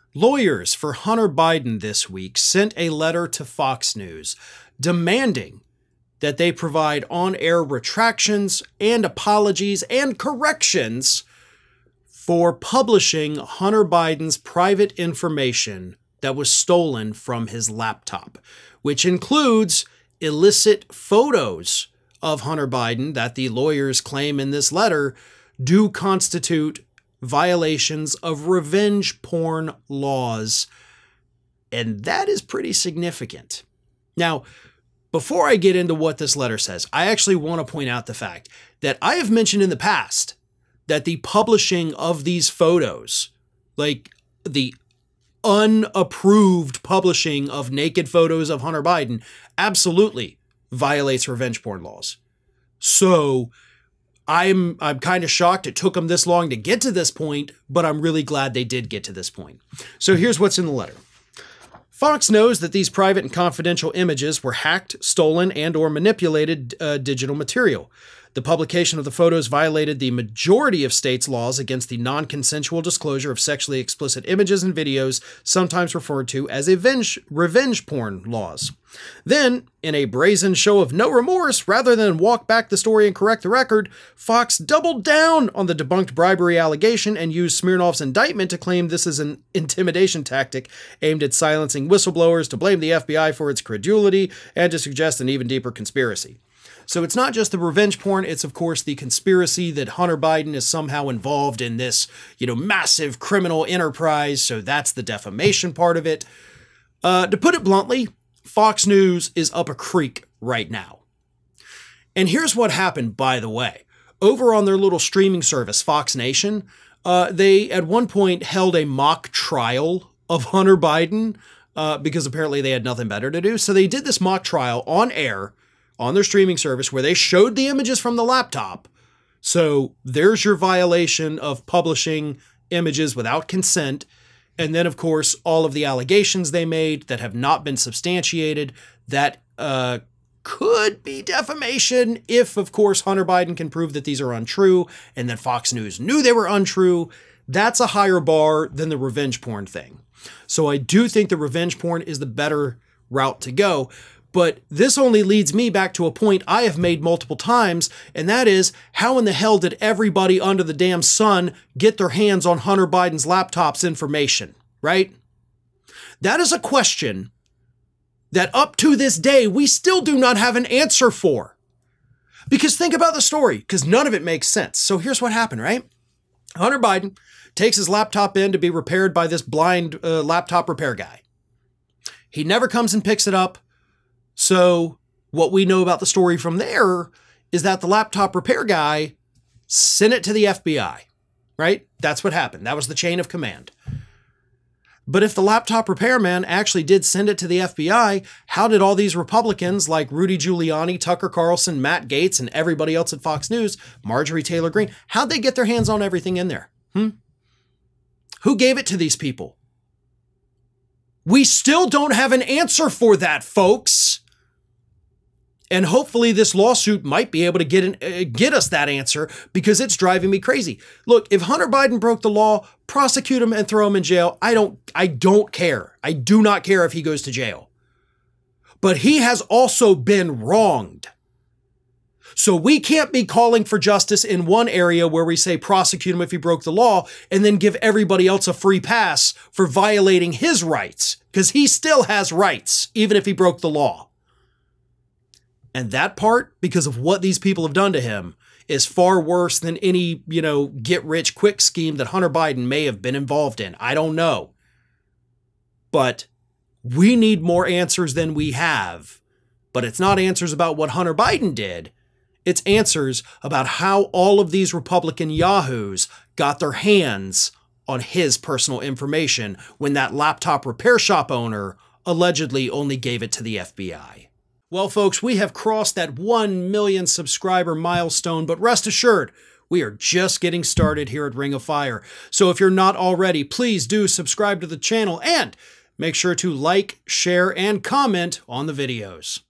Lawyers for Hunter Biden this week sent a letter to Fox News demanding that they provide on-air retractions and apologies and corrections for publishing Hunter Biden's private information that was stolen from his laptop, which includes illicit photos of Hunter Biden that the lawyers claim in this letter do constitute violations of revenge porn laws. And that is pretty significant. Now, before I get into what this letter says, I actually want to point out the fact that I have mentioned in the past that the publishing of these photos, like the unapproved publishing of naked photos of Hunter Biden, absolutely violates revenge porn laws. So I'm kind of shocked it took them this long to get to this point, but I'm really glad they did get to this point. So here's what's in the letter. Fox knows that these private and confidential images were hacked, stolen, and/or manipulated digital material. The publication of the photos violated the majority of states' laws against the non-consensual disclosure of sexually explicit images and videos, sometimes referred to as revenge porn laws. Then, in a brazen show of no remorse, rather than walk back the story and correct the record, Fox doubled down on the debunked bribery allegation and used Smirnoff's indictment to claim this is an intimidation tactic aimed at silencing whistleblowers, to blame the FBI for its credulity, and to suggest an even deeper conspiracy. So it's not just the revenge porn, it's of course the conspiracy that Hunter Biden is somehow involved in this, massive criminal enterprise. So that's the defamation part of it. To put it bluntly, Fox News is up a creek right now. And here's what happened, by the way. Over on their little streaming service, Fox Nation, they at one point held a mock trial of Hunter Biden because apparently they had nothing better to do. So they did this mock trial on air on their streaming service where they showed the images from the laptop. So there's your violation of publishing images without consent. And then, of course, all of the allegations they made that have not been substantiated that could be defamation if, of course, Hunter Biden can prove that these are untrue and that Fox News knew they were untrue. That's a higher bar than the revenge porn thing. So I do think the revenge porn is the better route to go. But this only leads me back to a point I have made multiple times, and that is, how in the hell did everybody under the damn sun get their hands on Hunter Biden's laptop's information, right? That is a question that up to this day, we still do not have an answer for. Because think about the story, because none of it makes sense. So here's what happened, right? Hunter Biden takes his laptop in to be repaired by this blind laptop repair guy. He never comes and picks it up. So what we know about the story from there is that the laptop repair guy sent it to the FBI, right? That's what happened. That was the chain of command. But if the laptop repairman actually did send it to the FBI, how did all these Republicans like Rudy Giuliani, Tucker Carlson, Matt Gaetz, and everybody else at Fox News, Marjorie Taylor Greene, how'd they get their hands on everything in there? Who gave it to these people? We still don't have an answer for that, folks. And hopefully this lawsuit might be able to get us that answer, because it's driving me crazy. Look, if Hunter Biden broke the law, prosecute him and throw him in jail. I don't care. I do not care if he goes to jail. But he has also been wronged. So we can't be calling for justice in one area where we say prosecute him if he broke the law and then give everybody else a free pass for violating his rights, because he still has rights, even if he broke the law. And that part, because of what these people have done to him, is far worse than any, get-rich-quick scheme that Hunter Biden may have been involved in. I don't know. But we need more answers than we have. But it's not answers about what Hunter Biden did. It's answers about how all of these Republican yahoos got their hands on his personal information when that laptop repair shop owner allegedly only gave it to the FBI. Well, folks, we have crossed that 1 million subscriber milestone, but rest assured, we are just getting started here at Ring of Fire. So if you're not already, please do subscribe to the channel and make sure to like, share, and comment on the videos.